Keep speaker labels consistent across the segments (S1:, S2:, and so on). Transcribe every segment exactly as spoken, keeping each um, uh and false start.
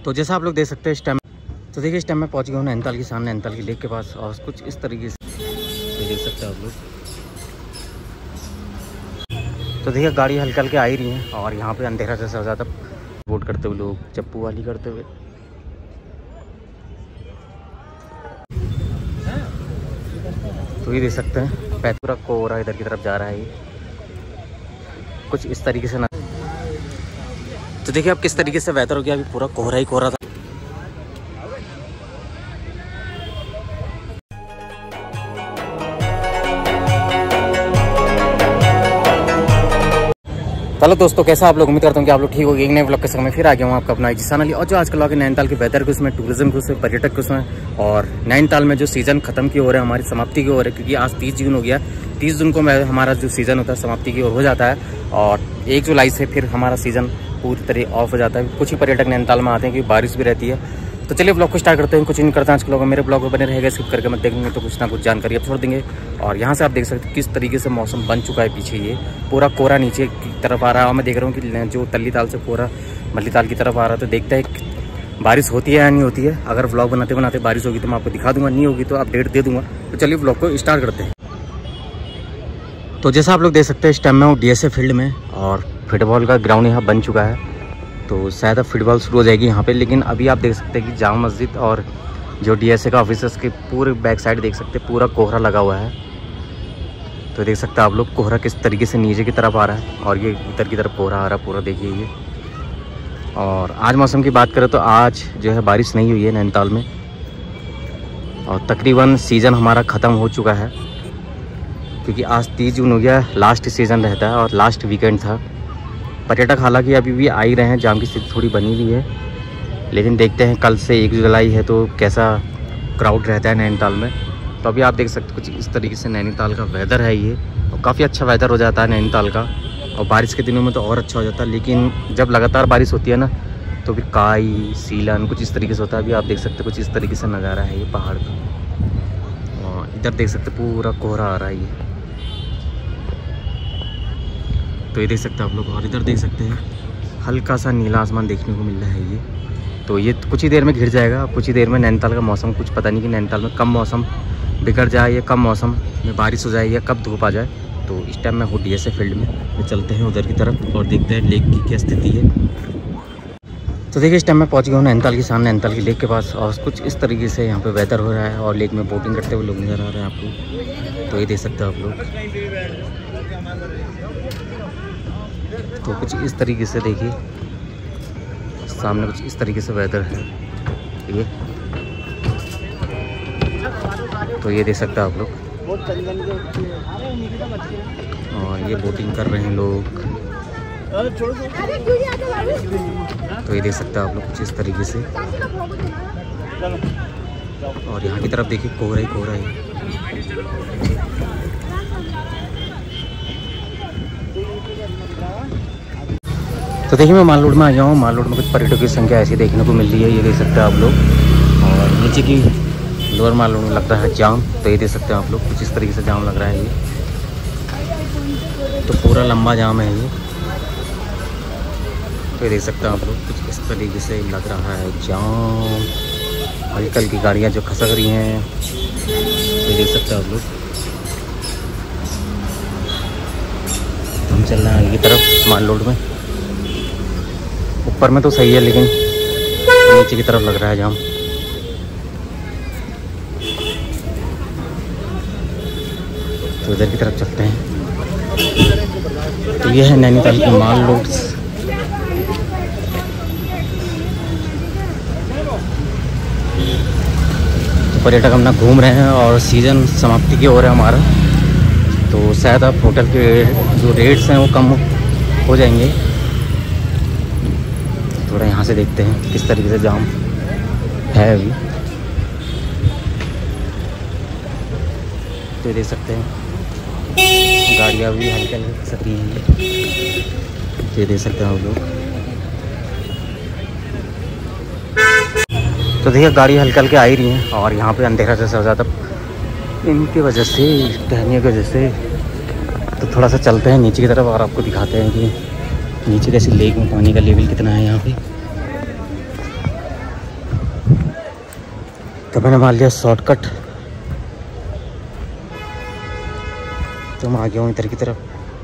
S1: तो जैसा आप लोग देख सकते हैं इस टाइम, तो देखिए इस टाइम मैं पहुंच गया हूँ नैनीताल के सामने, नैनीताल की लेक के पास, और कुछ इस तरीके से देख सकते हैं आप लोग। तो देखिए गाड़ी हल्का हल्के आ ही रही है और यहाँ पे अंधेरा जैसा हो जाता, बोट करते हुए लोग, चप्पू वाली करते हुए। तो ये देख सकते हैं पैतुरा कोहरा इधर की तरफ जा रहा है, ये कुछ इस तरीके से ना। तो देखिए अब किस तरीके से वेदर हो गया, अभी पूरा कोहरा ही कोहरा था। चलो दोस्तों, कैसा आप लोग, उम्मीद करता हूँ कि आप लोग ठीक हो गए। एक नए ब्लॉग के समय फिर आ गया हूँ आपका अपना जिसानली। और जो आजकल आगे नैनीताल के वेदर के उसमें, टूरिज्म के उसमें, पर्यटक के उसमें, और नैनीताल में जो सीज़न खत्म की ओर है, हमारी समाप्ति की ओर है, क्योंकि आज तीस जून हो गया। तीस जून को हमारा जो सीज़न होता है समाप्ति की ओर हो जाता है, और एक जुलाई से फिर हमारा सीज़न पूरी तरह ऑफ हो जाता है। कुछ ही पर्यटक नैनीताल में आते हैं क्योंकि बारिश भी रहती है। तो चलिए ब्लॉग को स्टार्ट करते हैं। कुछ नहीं करते हैं आज के लोग, मेरे ब्लॉग में बने रहेगा, स्किप करके मत देखेंगे तो कुछ ना कुछ जानकारी अब छोड़ देंगे। और यहाँ से आप देख सकते हैं किस तरीके से मौसम बन चुका है। पीछे ये पूरा कोहरा नीचे की तरफ आ रहा है, और मैं देख रहा हूँ कि जो तल्ली ताल से कोहरा मल्ली ताल की तरफ आ रहा है। तो देखते हैं बारिश होती है या नहीं होती है। अगर ब्लॉग बनाते बनाते बारिश होगी तो मैं आपको दिखा दूंगा, नहीं होगी तो अपडेट दे दूंगा। तो चलिए ब्लॉग को स्टार्ट करते हैं। तो जैसा आप लोग देख सकते हैं इस टाइम में हूँ डी एस ए फील्ड में, और फुटबॉल का ग्राउंड यहाँ बन चुका है। तो शायद अब फुटबॉल शुरू हो जाएगी यहाँ पे, लेकिन अभी आप देख सकते हैं कि जामा मस्जिद और जो डी एस ए का ऑफिसर्स के पूरे बैक साइड देख सकते हैं पूरा कोहरा लगा हुआ है। तो देख सकते हैं आप लोग कोहरा किस तरीके से नीचे की तरफ आ रहा है, और ये इधर की तरफ कोहरा आ रहा है पूरा, देखिए ये। और आज मौसम की बात करें तो आज जो है बारिश नहीं हुई है नैनीताल में, और तकरीबन सीज़न हमारा ख़त्म हो चुका है, क्योंकि आज तीस जून हो गया, लास्ट सीज़न रहता है और लास्ट वीकेंड था। पर्यटक हालांकि अभी भी आ ही रहे हैं, जाम की स्थिति थोड़ी बनी हुई है, लेकिन देखते हैं कल से एक जुलाई है तो कैसा क्राउड रहता है नैनीताल में। तो अभी आप देख सकते कुछ इस तरीके से नैनीताल का वेदर है ये, और काफ़ी अच्छा वेदर हो जाता है नैनीताल का, और बारिश के दिनों में तो और अच्छा हो जाता है। लेकिन जब लगातार बारिश होती है ना, तो फिर काई सीलन कुछ इस तरीके से होता है। अभी आप देख सकते कुछ इस तरीके से नज़ारा है ये पहाड़ का, और इधर देख सकते पूरा कोहरा आ रहा है ये। तो ये देख सकते हैं आप लोग, और इधर देख सकते हैं हल्का सा नीला आसमान देखने को मिल रहा है ये। तो ये कुछ ही देर में घिर जाएगा। कुछ ही देर में नैनीताल का मौसम कुछ पता नहीं कि नैनीताल में कब मौसम बिगड़ जाए, या कब मौसम में बारिश हो जाए, या कब धूप आ जाए। तो इस टाइम मैं हूँ डी एस ए फील्ड में, तो चलते हैं उधर की तरफ और देखते हैं लेक की क्या स्थिति है। तो देखिए इस टाइम मैं पहुँच गया हूँ नैनीताल के सामने, नैनीताल की लेक के पास, और कुछ इस तरीके से यहाँ पर वेदर हो रहा है, और लेक में बोटिंग करते हुए लोग नज़र आ रहे हैं आपको। तो ये देख सकते हो आप लोग। तो कुछ इस तरीके से देखिए सामने कुछ इस तरीके से वेदर है ये। तो ये देख सकते हैं आप लोग, और ये बोटिंग कर रहे हैं लोग। तो ये देख सकते हैं आप लोग कुछ इस तरीके से, और यहाँ की तरफ देखिए कोहरा ही कोहरा है। तो देखिए मैं माल रोड में आ गया हूँ। माल रोड में कुछ पर्यटकों की संख्या ऐसी देखने को मिल रही है, ये देख सकते हैं आप लोग। और नीचे की लोअर माल रोड में लग रहा है जाम, तो ये देख सकते हैं आप लोग कुछ इस तरीके से जाम लग रहा है ये। तो पूरा लंबा जाम है ये। तो ये देख सकते हैं आप लोग कुछ इस तरीके से लग रहा है जाम, और कल की गाड़ियाँ जो खसक रही हैं, तो ये देख सकते हैं आप लोग। हम चल रहे हैं आगे की तरफ माल रोड में। ऊपर में तो सही है, लेकिन नीचे की तरफ लग रहा है जाम। तो इधर की तरफ चलते हैं। तो ये है नैनीताल की माल रोड्स। तो पर्यटक अपना घूम रहे हैं, और सीज़न समाप्ति की ओर है हमारा। तो शायद अब होटल के जो रेट्स हैं वो कम हो जाएंगे। थोड़ा यहाँ से देखते हैं किस तरीके से जाम है अभी। तो देख सकते हैं गाड़ियाँ भी हल्के हल्के खसक रही हैं, ये देख सकते हैं आप लोग। तो देखिए गाड़ी हल्के हल्के आ ही रही हैं, और यहाँ पे अंधेरा जैसा हो जाता इनकी वजह से, टहनियों की वजह से। तो थोड़ा सा चलते हैं नीचे की तरफ, और आपको दिखाते हैं कि नीचे कैसी लेक में पानी का लेवल कितना है यहाँ पे। मैंने मार लिया शॉर्टकट, तो मैं आ गया हूँ इधर की तरफ।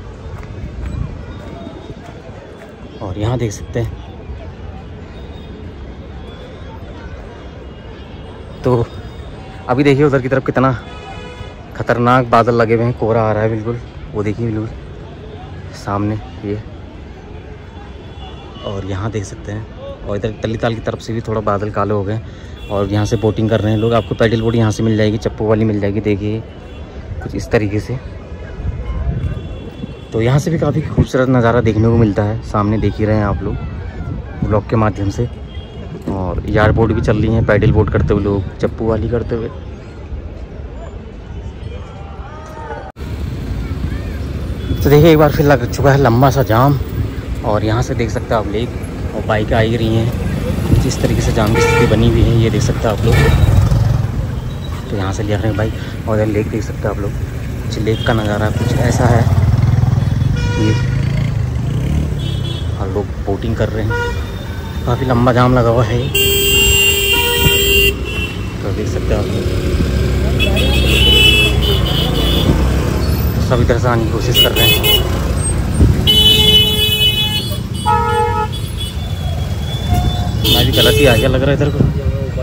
S1: और यहाँ देख सकते हैं तो अभी देखिए उधर की तरफ कितना खतरनाक बादल लगे हुए हैं, कोहरा आ रहा है बिल्कुल, वो देखिए बिल्कुल सामने ये। और यहाँ देख सकते हैं, और इधर तलीताल की तरफ से भी थोड़ा बादल काले हो गए। और यहाँ से बोटिंग कर रहे हैं लोग। आपको पैडल बोट यहाँ से मिल जाएगी, चप्पू वाली मिल जाएगी, देखिए कुछ इस तरीके से। तो यहाँ से भी काफ़ी खूबसूरत नज़ारा देखने को मिलता है, सामने देख ही रहे हैं आप लोग ब्लॉग के माध्यम से। और यार बोट भी चल रही हैं, पैडल बोट करते हुए लोग, चप्पू वाली करते हुए। तो देखिए एक बार फिर लग चुका है लंबा सा जाम। और यहाँ से देख सकते हैं आप लेक, और बाइक आ ही रही हैं, जिस तरीके से जाम की स्थिति बनी हुई है ये देख सकते हैं आप लोग। तो यहाँ से ले रहे हैं बाइक, और लेक देख सकते हैं आप लोग। कुछ लेक का नज़ारा कुछ ऐसा है ये, और लोग बोटिंग कर रहे हैं, काफ़ी लंबा जाम लगा हुआ है। तो देख सकते हैं आप लोग, सभी तरह से आने की कोशिश कर रहे हैं। मैं भी गलत ही आ गया लग रहा है इधर को।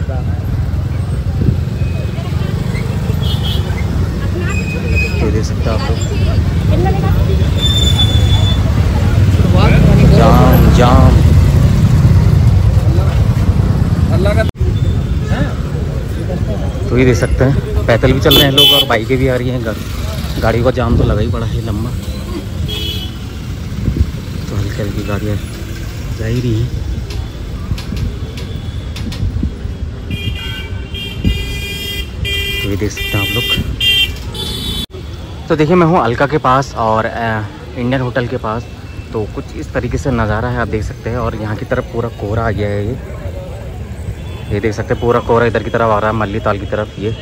S1: तो देख सकते हैं आप लोग, जाम जाम तो ये देख सकते हैं पैदल भी चल रहे हैं लोग, और बाइकें भी आ रही हैं। गाड़ियों का जाम तो लगा ही पड़ा है लंबा, तो हल्की हल्की गाड़ियाँ जा ही रही हैं। तो ये देख सकते हैं आप लोग। तो देखिए मैं हूँ अलका के पास और इंडियन होटल के पास। तो कुछ इस तरीके से नज़ारा है, आप देख सकते हैं। और यहाँ की तरफ पूरा कोहरा आ गया है, ये ये देख सकते हैं पूरा कोहरा इधर की तरफ आ रहा है, मल्ली ताल की तरफ ये।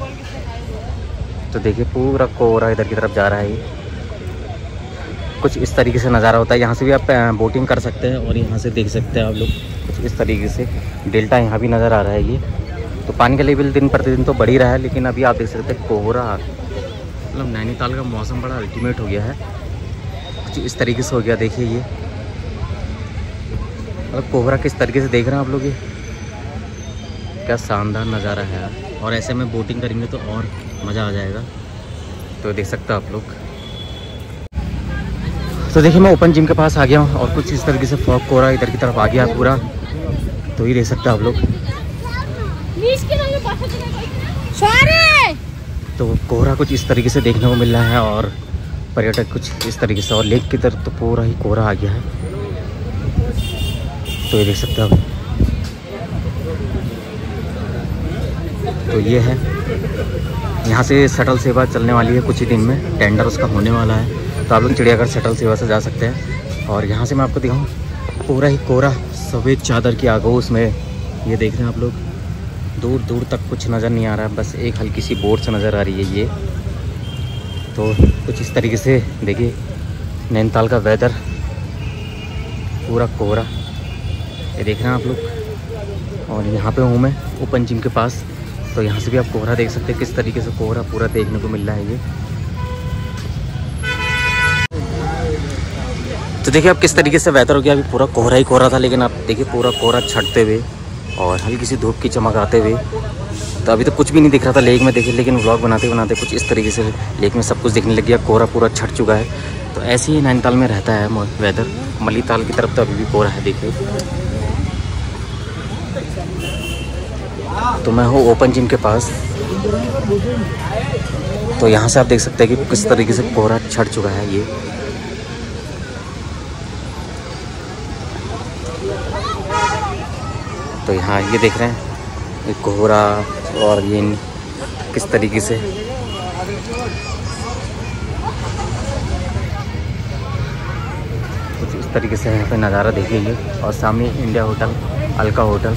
S1: तो देखिए पूरा कोहरा इधर की तरफ जा रहा है ये। कुछ इस तरीके से नज़ारा होता है। यहाँ से भी आप बोटिंग कर सकते हैं, और यहाँ से देख सकते हैं आप लोग कुछ इस तरीके से डेल्टा यहाँ भी नज़र आ रहा है ये। तो पानी का लेवल दिन प्रतिदिन तो बढ़ ही रहा है, लेकिन अभी आप देख सकते हैं कोहरा, मतलब नैनीताल का मौसम बड़ा अल्टीमेट हो गया है, कुछ इस तरीके से हो गया। देखिए ये मतलब कोहरा किस तरीके से देख रहे हैं आप लोग, ये क्या शानदार नज़ारा है यार। और ऐसे में बोटिंग करेंगे तो और मज़ा आ जाएगा। तो देख सकते हो आप लोग। तो देखिए मैं ओपन जिम के पास आ गया हूँ, और कुछ इस तरीके से फॉग कोहरा इधर की तरफ आ गया पूरा। तो ये देख सकते हैं आप लोग। तो कोहरा कुछ इस तरीके से देखने को मिल रहा है, और पर्यटक कुछ इस तरीके से। और लेक की तरफ तो पूरा ही कोहरा आ गया है। तो ये देख सकते हैं आप। तो ये है, यहाँ से शटल सेवा चलने वाली है कुछ ही दिन में, टेंडर उसका होने वाला है। तो आप लोग चिड़ियाघर शटल सेवा से जा सकते हैं। और यहाँ से मैं आपको दिखाऊँ पूरा ही कोहरा, सफ़ेद चादर की आगोश में ये देख रहे हैं आप लोग। दूर दूर तक कुछ नज़र नहीं आ रहा है, बस एक हल्की सी बोट से नज़र आ रही है ये। तो कुछ इस तरीके से देखिए नैनीताल का वेदर, पूरा कोहरा ये देख रहे हैं आप लोग। और यहाँ पे हूँ मैं ओपन जिम के पास। तो यहाँ से भी आप कोहरा देख सकते हैं, किस तरीके से कोहरा पूरा देखने को मिल रहा है ये। तो देखिए अब किस तरीके से वेदर हो गया। अभी पूरा कोहरा ही कोहरा था, लेकिन आप देखिए पूरा कोहरा छटते हुए और हल्की सी धूप की चमक आते हुए। तो अभी तो कुछ भी नहीं दिख रहा था लेक में देखिए, लेकिन व्लॉग बनाते बनाते कुछ इस तरीके से लेक में सब कुछ दिखने लग गया, कोहरा पूरा छट चुका है। तो ऐसे ही नैनीताल में रहता है वेदर। मल्ली ताल की तरफ तो अभी भी कोहरा है देखिए। तो मैं हूँ ओपन जिम के पास। तो यहाँ से आप देख सकते हैं कि किस तरीके से कोहरा छट चुका है ये। तो यहाँ ये देख रहे हैं ये कोहरा, और ये किस तरीके से कुछ इस तरीके से यहाँ पे नज़ारा देखिए ये। और सामने इंडिया होटल, अलका होटल।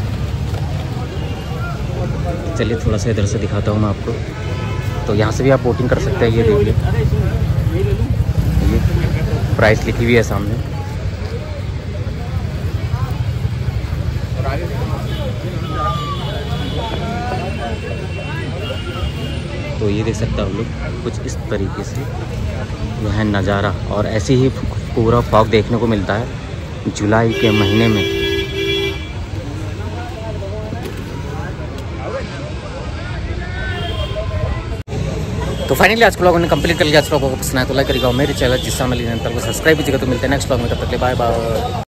S1: चलिए थोड़ा सा इधर से दिखाता हूँ मैं आपको। तो यहाँ से भी आप बोटिंग कर सकते हैं। ये देखिए ये प्राइस लिखी हुई है सामने। तो ये देख सकते हैं आप लोग कुछ इस तरीके से यह है नज़ारा। और ऐसे ही पूरा फॉग देखने को मिलता है जुलाई के महीने में। तो फाइनली आज के ब्लॉग ने कंप्लीट कर लिया। आज ब्लॉग को पसंद आया तो लाइक करिएगा, मेरे चैनल जिस चैनल को सब्सक्राइब कीजिएगा। तो मिलते हैं नेक्स्ट ब्लॉग में, तब तक के लिए बाय बाय।